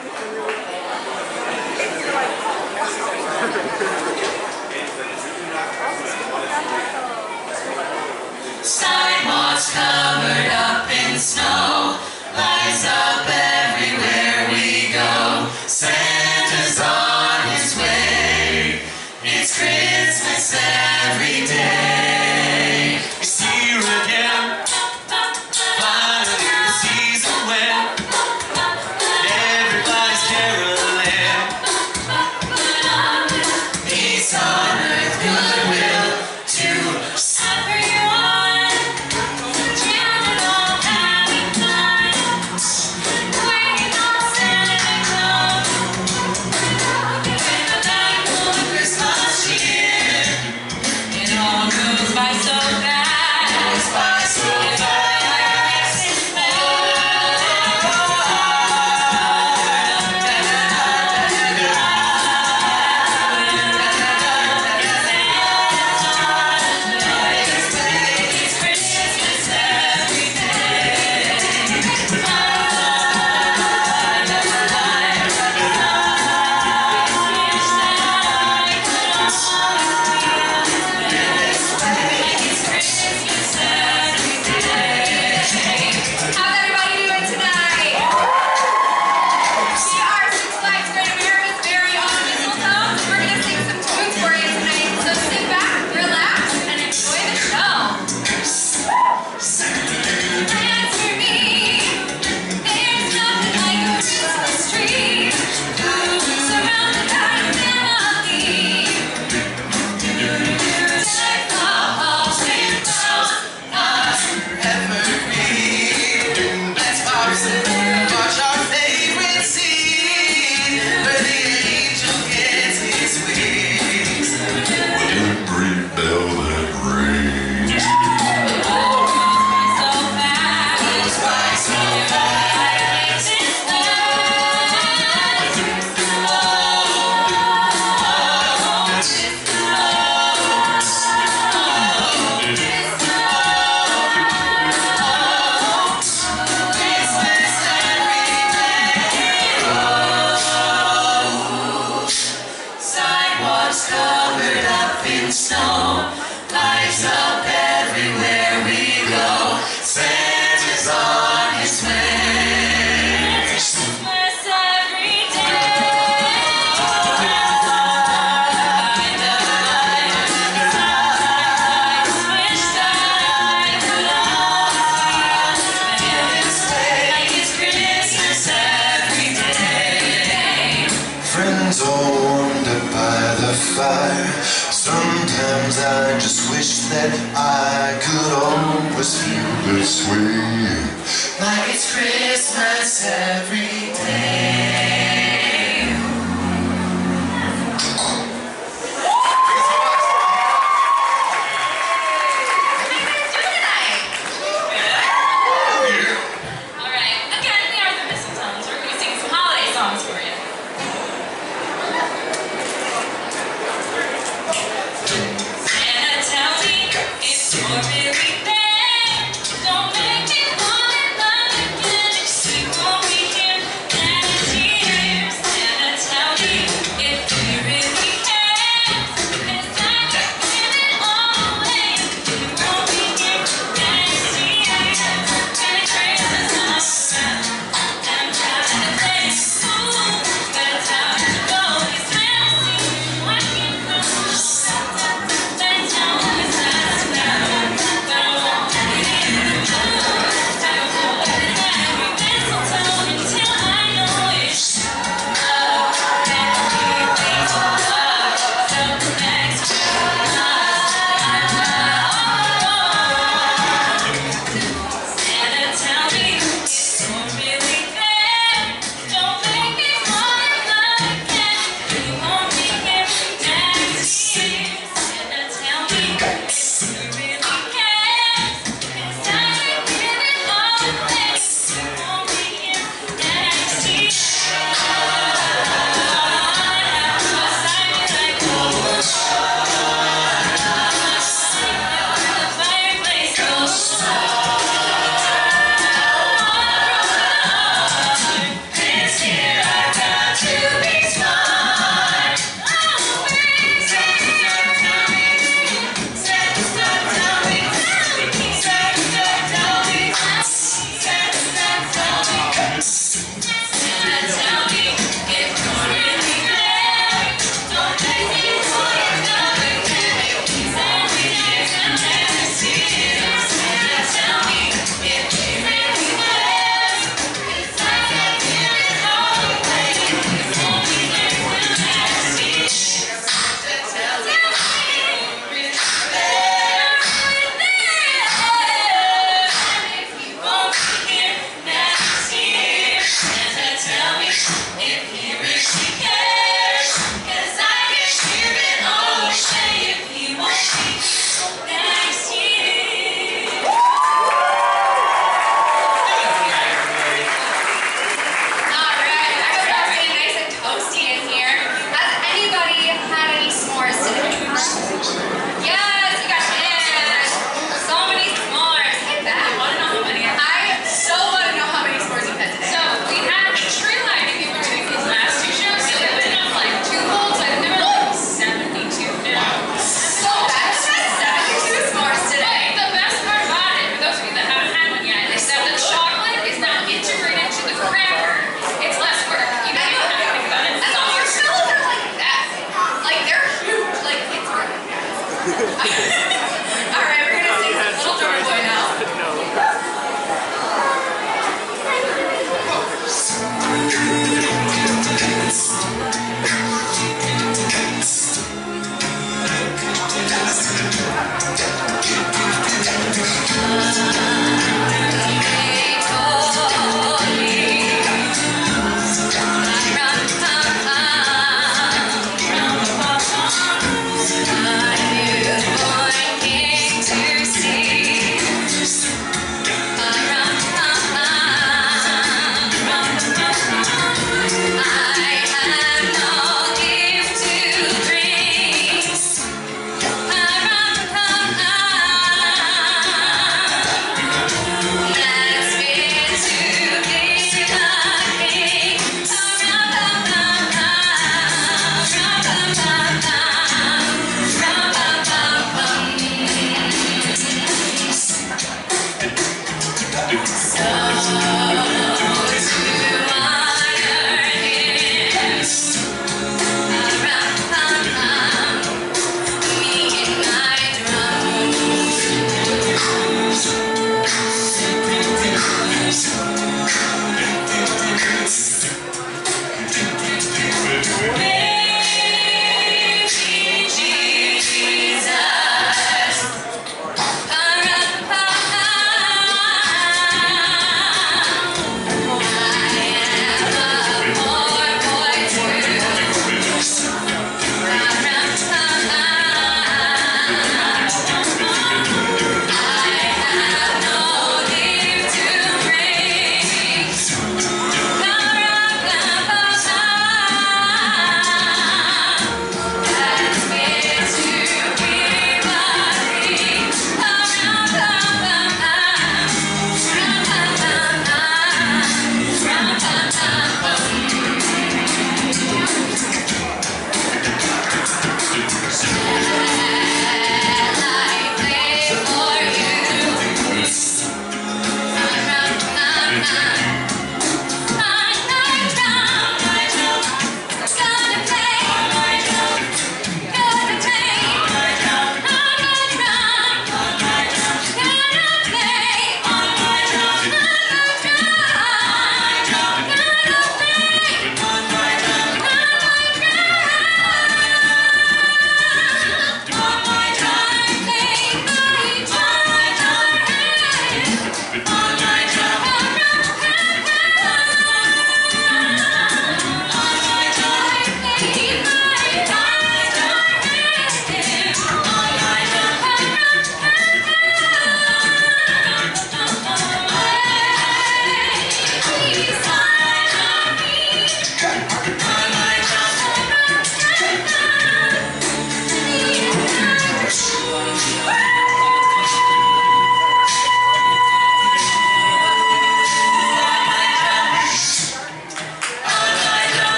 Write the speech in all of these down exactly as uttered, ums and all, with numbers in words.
Sidewalks covered up in snow, lights up everywhere we go. Santa's on his way, it's Christmas every day. It's here again, finally the season when everybody's caroling. Peace on earth, goodwill to covered up in snow, lights up everywhere we go. Santa's on his way. Christmas every day. Wish that I could like it's Christmas every day. Friends all warmed up by the fire. Sometimes I just wish that I could always feel this way, like it's Christmas every day. Don't make me fall in love again. See what we hear, and it's here.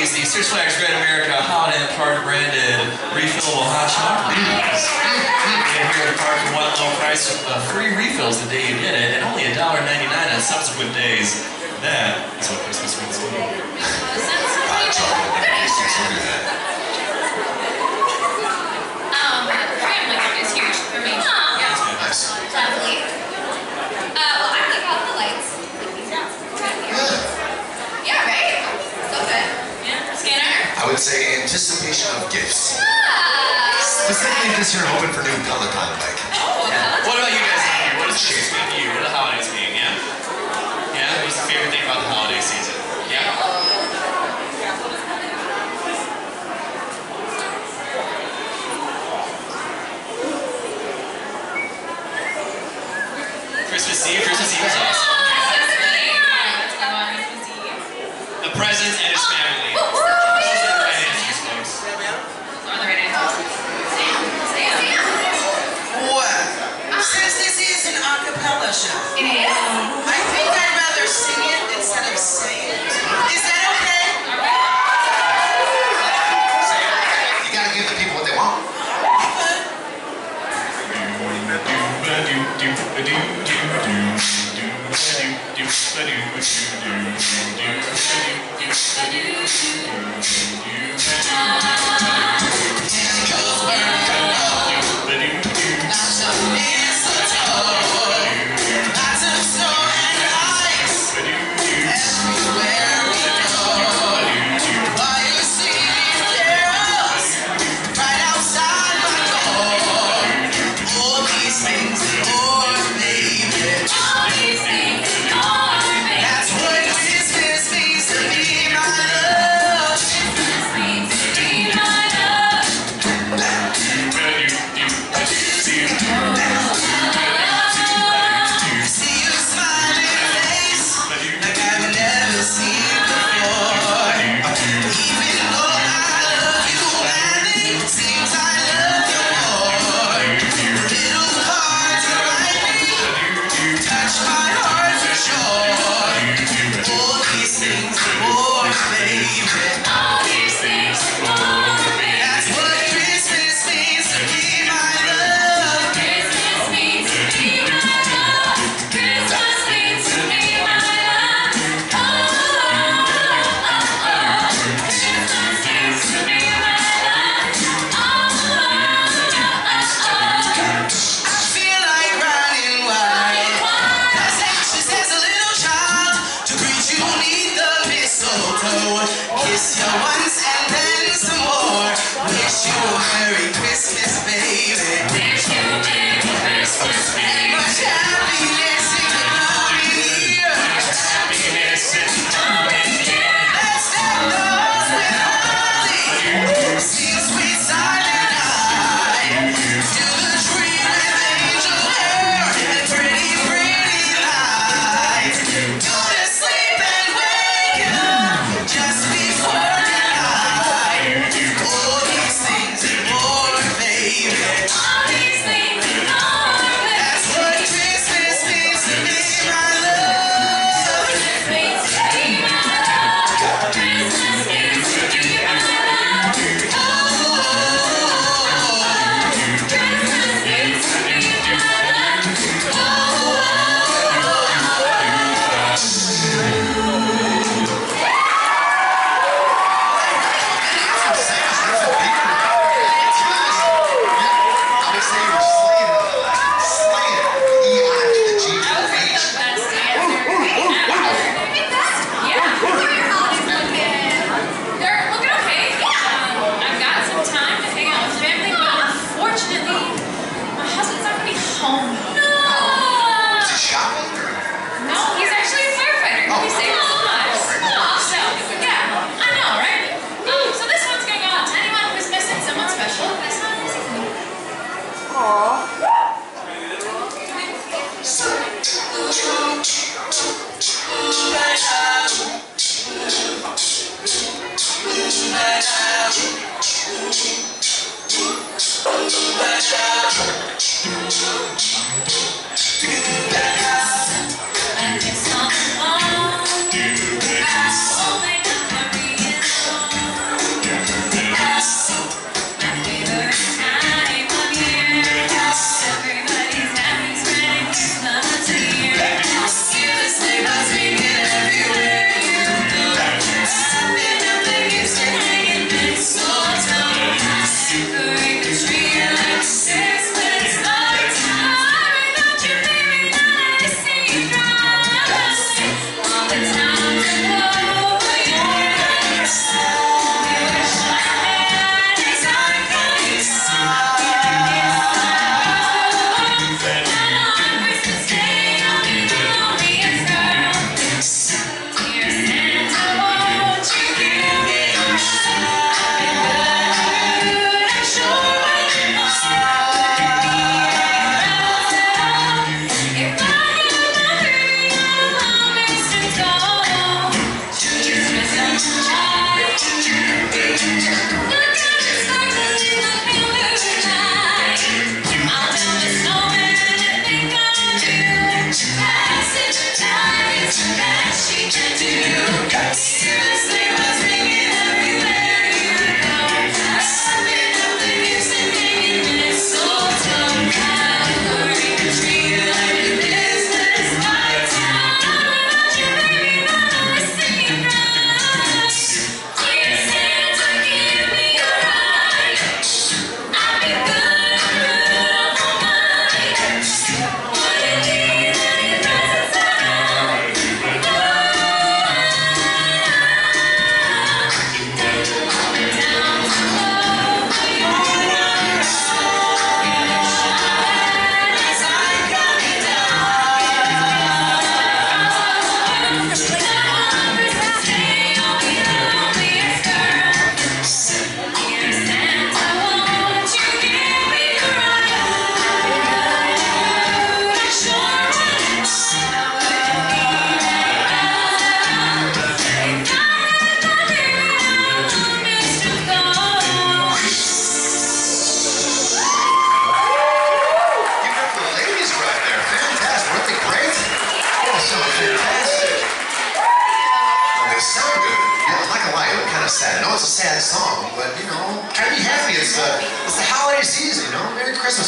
these, the Six Flags Great America Hot and Park branded refillable hot chocolate. And here at the park for one low price of uh, free refills the day you get it, and only one dollar ninety-nine on subsequent days. That is what Christmas means to me. Hot chocolate. Look at that. Um, family is huge for me. Yeah. Nice. Lovely. Uh, well, I like all the lights. Yeah. Yeah, right? So good. Yeah. Scanner? I would say anticipation of gifts. Ah. Specifically this year, hoping for new Peloton bike. Oh, yeah. What about you guys out here? What does Christmas mean to you? What do the holidays mean? Yeah? Yeah? What's your favorite thing about the holiday season? Yeah? Christmas Eve? Christmas Eve is awesome. The presents and his family. Those are the right answers, folks. Or the right answer. Sam. Sam. What? Since this is an a cappella show, It is. I think I'd rather sing it instead of say it. Is that okay? You gotta give the people what they want. Lots of snow and ice everywhere we go. While you singing carols right outside my door. All these things and more, baby. All these things and more, baby. That's what Christmas means to me, my love. Christmas means to be my love. See your smiling face like I've never seen before. Even though I love you, and it seems I love you more. Little cards you write me touch my heart for sure. All these things and more, baby. All these things and more, baby. That's what Christmas means to me, my love. Christmas means to be my love. Christmas means to be my love. Oh, oh, oh, oh. Christmas means to be my love. Oh, oh, oh, oh. I feel like running wild. As anxious as a little child to greet you neath the mistletoe. Kiss you once and then some more. Wish you a Merry Christmas, baby. Wish you a Merry Christmas, baby. Much happiness in the coming year. Happiness and coming here. Let's deck those with holly. Sing sweet silent night. To the tree with angel hair and pretty, pretty lights. Go to sleep and wake up just before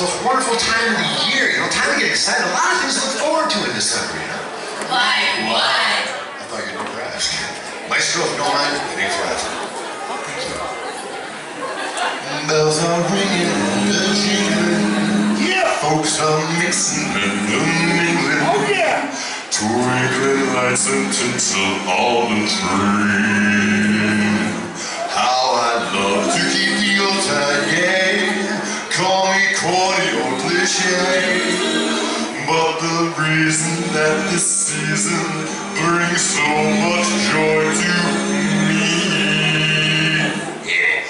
most wonderful time of the year, you know, time to get excited. A lot of things to look forward to in December, you know. Like what? I thought you'd never ask. Maestro, if you don't mind, it ain't flat. Bells are ringing, the jingling. Yeah! Folks are mixing and mingling. Oh yeah! Twinkling lights and tinsel on the tree. How I'd love to keep the old time, yeah. Call me corny or cliche. But the reason that this season brings so much joy to me. Yeah.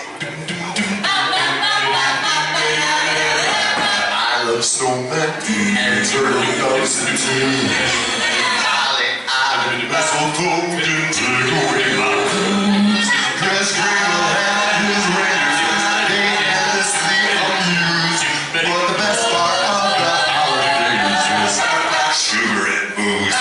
I love snowmen and turtle doves and tea. Holly Island mistletoe didn't take away my blues. Chris Kringle had his reindeers, they endlessly amused. But the best part of the holidays was sugar and booze.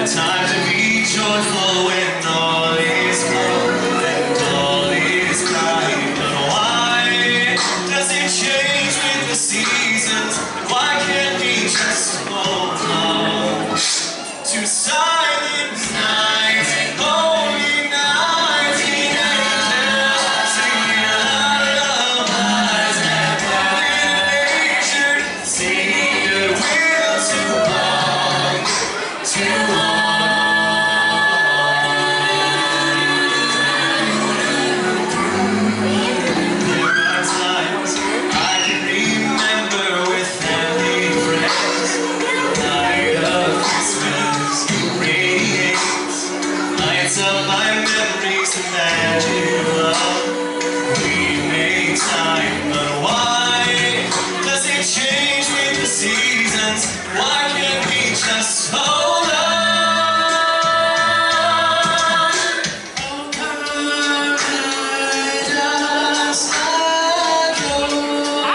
A time to be joyful when all is gone and all is bright. But why does it change with the seasons? Why can't we just hold on to silent nights, holy nights, the angels singing lullabies, and nature singing goodwill to all, to all. There are times I can remember with family friends, the night of Christmas radiates, lights up my memories of magic love. We make time, but why does it change with the seasons? Why can't we just hold on? Oh, come let us adore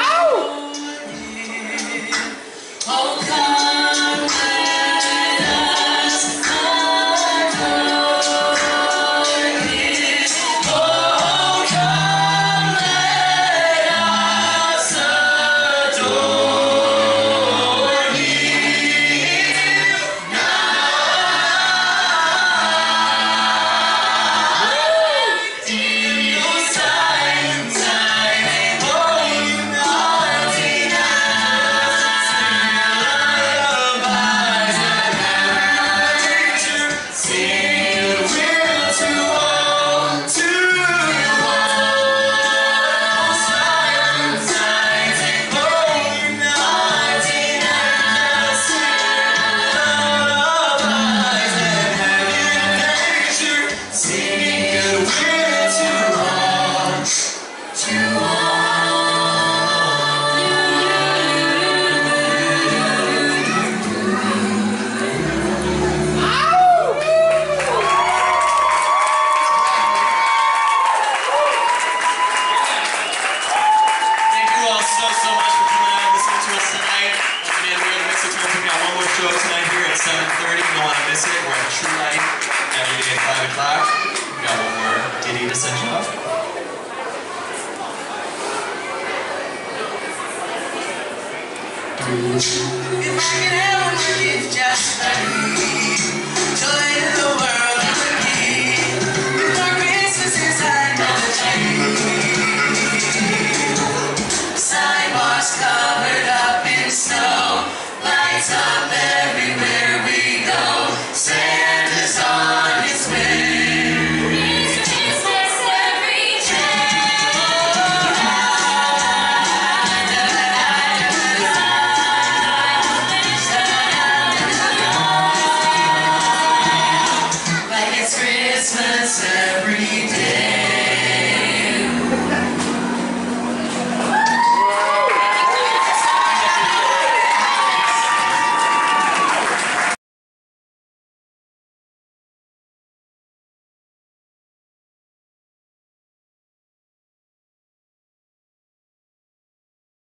Him. Oh, come let us adore Him. Oh, come let us adore Him now. In your silent time, holy naughty nights, lullabies and nature sing goodwill to all, to all. Silent nights, holy naughty nights, lullabies and nature sing goodwill to all, to all. Thank you all so, so much for coming out and listening to us tonight. Once again, we're going to miss it. We've got one more show tonight here at seven thirty. You don't want to miss it. We're at True Light every day at five o'clock. We've got one more ditty to send you off. If I could ever give just a to let the world begin. Before Christmas is under the tree. Sidewalks covered up in snow, lights up everywhere we go. Santa's on his way. It's Christmas every Like it's Christmas every day.